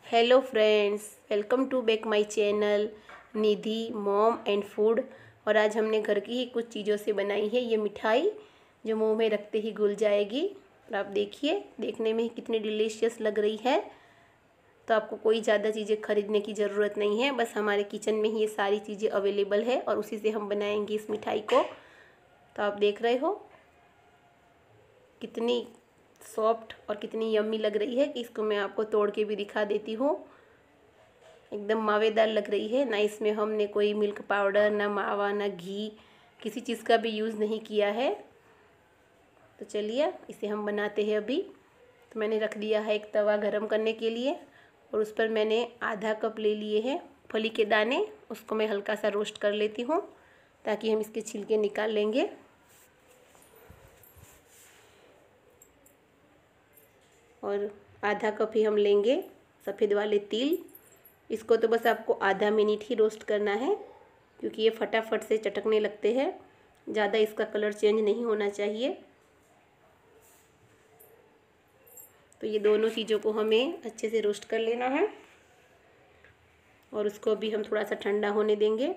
Hello friends, welcome to back my channel Nidhi mom and food. और आज हमने घर की ही कुछ चीज़ों से बनाई है ये मिठाई जो मुंह में रखते ही घुल जाएगी। और आप देखिए, देखने में ही कितनी डिलीशियस लग रही है। तो आपको कोई ज़्यादा चीज़ें खरीदने की ज़रूरत नहीं है, बस हमारे किचन में ही ये सारी चीज़ें अवेलेबल है और उसी से हम बनाएंगे इस मिठाई को। तो आप देख रहे हो कितनी सॉफ्ट और कितनी यम्मी लग रही है कि इसको मैं आपको तोड़ के भी दिखा देती हूँ। एकदम मावेदार लग रही है ना। इसमें हमने कोई मिल्क पाउडर, ना मावा, ना घी, किसी चीज़ का भी यूज़ नहीं किया है। तो चलिए इसे हम बनाते हैं अभी। तो मैंने रख दिया है एक तवा गरम करने के लिए और उस पर मैंने आधा कप ले लिए हैं फली के दाने। उसको मैं हल्का सा रोस्ट कर लेती हूँ ताकि हम इसके छिलके निकाल लेंगे। और आधा कप ही हम लेंगे सफ़ेद वाले तिल। इसको तो बस आपको आधा मिनट ही रोस्ट करना है क्योंकि ये फटाफट से चटकने लगते हैं, ज़्यादा इसका कलर चेंज नहीं होना चाहिए। तो ये दोनों चीज़ों को हमें अच्छे से रोस्ट कर लेना है और उसको भी हम थोड़ा सा ठंडा होने देंगे।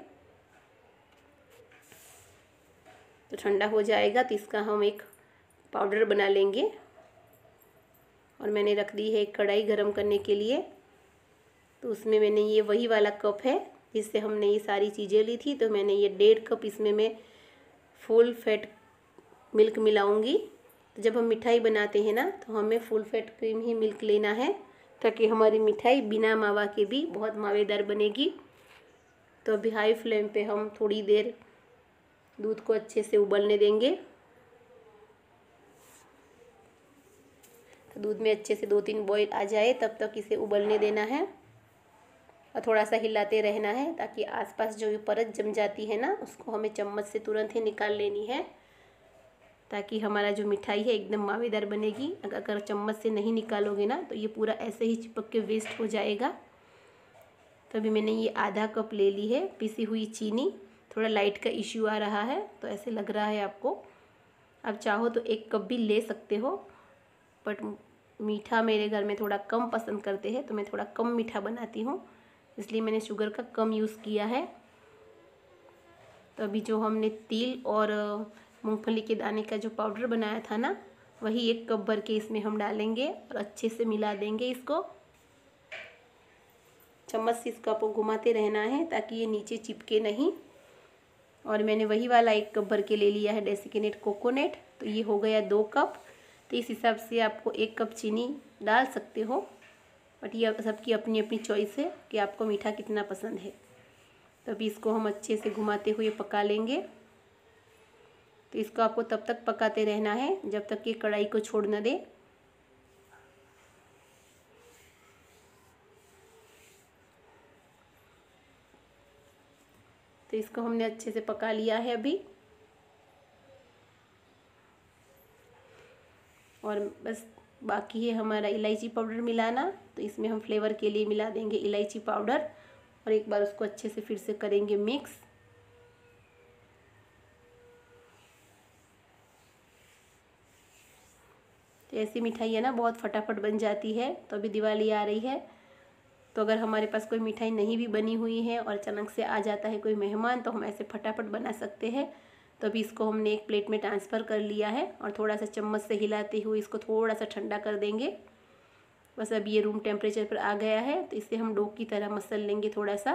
तो ठंडा हो जाएगा तो इसका हम एक पाउडर बना लेंगे। और मैंने रख दी है एक कढ़ाई गरम करने के लिए। तो उसमें मैंने ये वही वाला कप है जिससे हमने ये सारी चीज़ें ली थी। तो मैंने ये 1.5 कप इसमें मैं फुल फैट मिल्क मिलाऊंगी। तो जब हम मिठाई बनाते हैं ना तो हमें फुल फैट क्रीम ही मिल्क लेना है ताकि हमारी मिठाई बिना मावा के भी बहुत मावेदार बनेगी। तो अभी हाई फ्लेम पे हम थोड़ी देर दूध को अच्छे से उबलने देंगे। तो दूध में अच्छे से 2-3 बॉईल आ जाए तब तक इसे उबलने देना है और थोड़ा सा हिलाते रहना है ताकि आसपास जो भी परत जम जाती है ना उसको हमें चम्मच से तुरंत ही निकाल लेनी है ताकि हमारा जो मिठाई है एकदम मावेदार बनेगी। अगर चम्मच से नहीं निकालोगे ना तो ये पूरा ऐसे ही चिपक के वेस्ट हो जाएगा। तो अभी मैंने ये आधा कप ले ली है पिसी हुई चीनी। थोड़ा लाइट का इश्यू आ रहा है तो ऐसे लग रहा है आपको। आप चाहो तो 1 कप भी ले सकते हो, बट मीठा मेरे घर में थोड़ा कम पसंद करते हैं तो मैं थोड़ा कम मीठा बनाती हूँ, इसलिए मैंने शुगर का कम यूज़ किया है। तो अभी जो हमने तिल और मूंगफली के दाने का जो पाउडर बनाया था ना वही 1 कप भर के इसमें हम डालेंगे और अच्छे से मिला देंगे इसको। चम्मच से इसको आपको घुमाते रहना है ताकि ये नीचे चिपके नहीं। और मैंने वही वाला 1 कप भर के ले लिया है डेसिकेटेड कोकोनट। तो ये हो गया 2 कप। तो इस हिसाब से आपको 1 कप चीनी डाल सकते हो, बट ये सबकी अपनी अपनी चॉइस है कि आपको मीठा कितना पसंद है। तो अभी इसको हम अच्छे से घुमाते हुए पका लेंगे। तो इसको आपको तब तक पकाते रहना है जब तक कि कढ़ाई को छोड़ न दे। तो इसको हमने अच्छे से पका लिया है अभी। और बस बाकी है हमारा इलायची पाउडर मिलाना। तो इसमें हम फ्लेवर के लिए मिला देंगे इलायची पाउडर और एक बार उसको अच्छे से फिर से करेंगे मिक्स। तो ऐसी मिठाई है ना बहुत फटाफट बन जाती है। तो अभी दिवाली आ रही है तो अगर हमारे पास कोई मिठाई नहीं भी बनी हुई है और अचानक से आ जाता है कोई मेहमान तो हम ऐसे फटाफट बना सकते हैं। तो अभी इसको हमने एक प्लेट में ट्रांसफ़र कर लिया है और थोड़ा सा चम्मच से हिलाते हुए इसको थोड़ा सा ठंडा कर देंगे। बस अब ये रूम टेम्परेचर पर आ गया है तो इसे हम डो की तरह मसल लेंगे। थोड़ा सा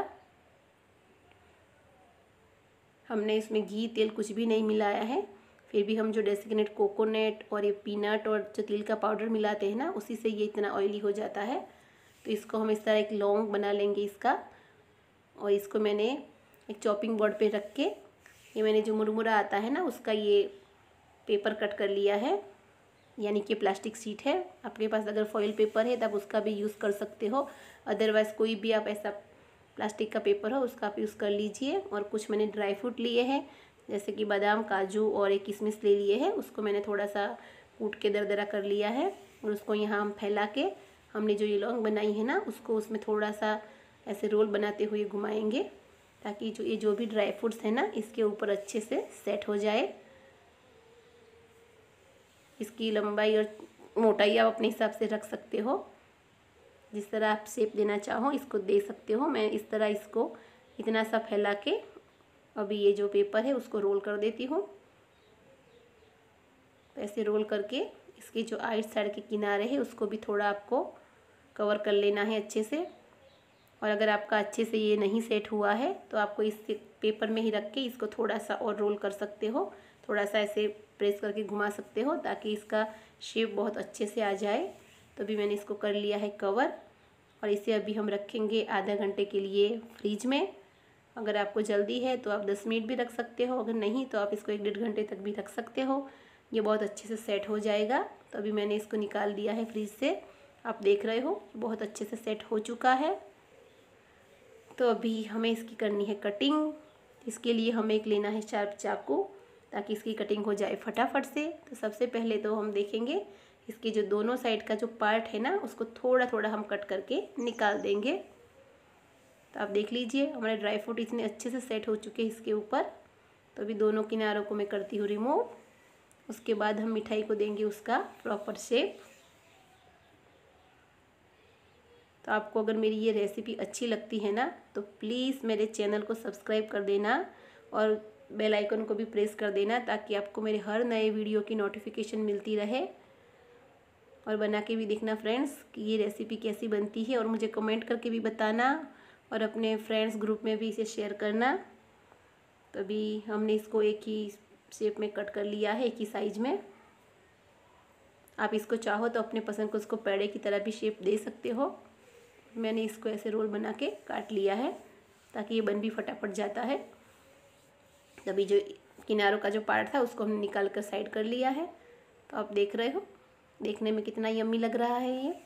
हमने इसमें घी तेल कुछ भी नहीं मिलाया है, फिर भी हम जो डेसिकेटेड कोकोनट और ये पीनट और जो तिल का पाउडर मिलाते हैं ना उसी से ये इतना ऑयली हो जाता है। तो इसको हम इस तरह एक लौंग बना लेंगे इसका। और इसको मैंने एक चॉपिंग बोर्ड पे रख के ये मैंने जो मुरमुरा आता है ना उसका ये पेपर कट कर लिया है, यानी कि प्लास्टिक शीट है। आपके पास अगर फॉइल पेपर है तब उसका भी यूज़ कर सकते हो, अदरवाइज़ कोई भी आप ऐसा प्लास्टिक का पेपर हो उसका आप यूज़ कर लीजिए। और कुछ मैंने ड्राई फ्रूट लिए हैं जैसे कि बादाम, काजू और एक किशमिश ले लिए हैं। उसको मैंने थोड़ा सा कूट के दरदरा कर लिया है और उसको यहाँ हम फैला के हमने जो ये लौंग बनाई है ना उसको उसमें थोड़ा सा ऐसे रोल बनाते हुए घुमाएंगे ताकि जो भी ड्राई फ्रूट्स है ना इसके ऊपर अच्छे से सेट हो जाए। इसकी लंबाई और मोटाई आप अपने हिसाब से रख सकते हो। जिस तरह आप शेप देना चाहो इसको दे सकते हो। मैं इस तरह इसको इतना सा फैला के अभी ये जो पेपर है उसको रोल कर देती हूँ। ऐसे रोल करके इसके जो आइट साइड के किनारे है उसको भी थोड़ा आपको कवर कर लेना है अच्छे से। और अगर आपका अच्छे से ये नहीं सेट हुआ है तो आपको इस पेपर में ही रख के इसको थोड़ा सा और रोल कर सकते हो, थोड़ा सा ऐसे प्रेस करके घुमा सकते हो ताकि इसका शेप बहुत अच्छे से आ जाए। तो अभी मैंने इसको कर लिया है कवर और इसे अभी हम रखेंगे आधा घंटे के लिए फ्रिज में। अगर आपको जल्दी है तो आप 10 मिनट भी रख सकते हो, अगर नहीं तो आप इसको 1-1.5 घंटे तक भी रख सकते हो। ये बहुत अच्छे से सेट हो जाएगा। तो अभी मैंने इसको निकाल दिया है फ्रिज से, आप देख रहे हो बहुत अच्छे से सेट हो चुका है। तो अभी हमें इसकी करनी है कटिंग। इसके लिए हमें एक लेना है शार्प चाकू ताकि इसकी कटिंग हो जाए फटाफट से। तो सबसे पहले तो हम देखेंगे इसके जो दोनों साइड का जो पार्ट है ना उसको थोड़ा थोड़ा हम कट करके निकाल देंगे। तो आप देख लीजिए हमारे ड्राई फ्रूट इतने अच्छे से सेट हो चुके हैं इसके ऊपर। तो अभी दोनों किनारों को मैं करती हूँ रिमूव। उसके बाद हम मिठाई को देंगे उसका प्रॉपर शेप। तो आपको अगर मेरी ये रेसिपी अच्छी लगती है ना तो प्लीज़ मेरे चैनल को सब्सक्राइब कर देना और बेल आइकन को भी प्रेस कर देना ताकि आपको मेरे हर नए वीडियो की नोटिफिकेशन मिलती रहे। और बना के भी देखना फ्रेंड्स कि ये रेसिपी कैसी बनती है और मुझे कमेंट करके भी बताना और अपने फ्रेंड्स ग्रुप में भी इसे शेयर करना। तो अभी हमने इसको एक ही शेप में कट कर लिया है, एक ही साइज में। आप इसको चाहो तो अपने पसंद को उसको पेड़े की तरह भी शेप दे सकते हो। मैंने इसको ऐसे रोल बना के काट लिया है ताकि ये बन भी फटाफट जाता है। तभी जो किनारों का जो पार्ट था उसको हमने निकाल कर साइड कर लिया है। तो आप देख रहे हो देखने में कितना यम्मी लग रहा है ये।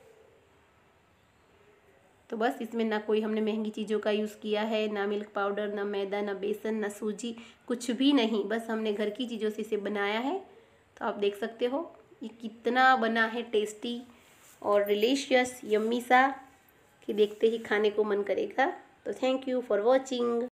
तो बस इसमें ना कोई हमने महंगी चीज़ों का यूज़ किया है, ना मिल्क पाउडर, ना मैदा, ना बेसन, ना सूजी, कुछ भी नहीं। बस हमने घर की चीज़ों से इसे बनाया है। तो आप देख सकते हो ये कितना बना है टेस्टी और डिलीशियस यम्मी सा कि देखते ही खाने को मन करेगा। तो थैंक यू फॉर वॉचिंग।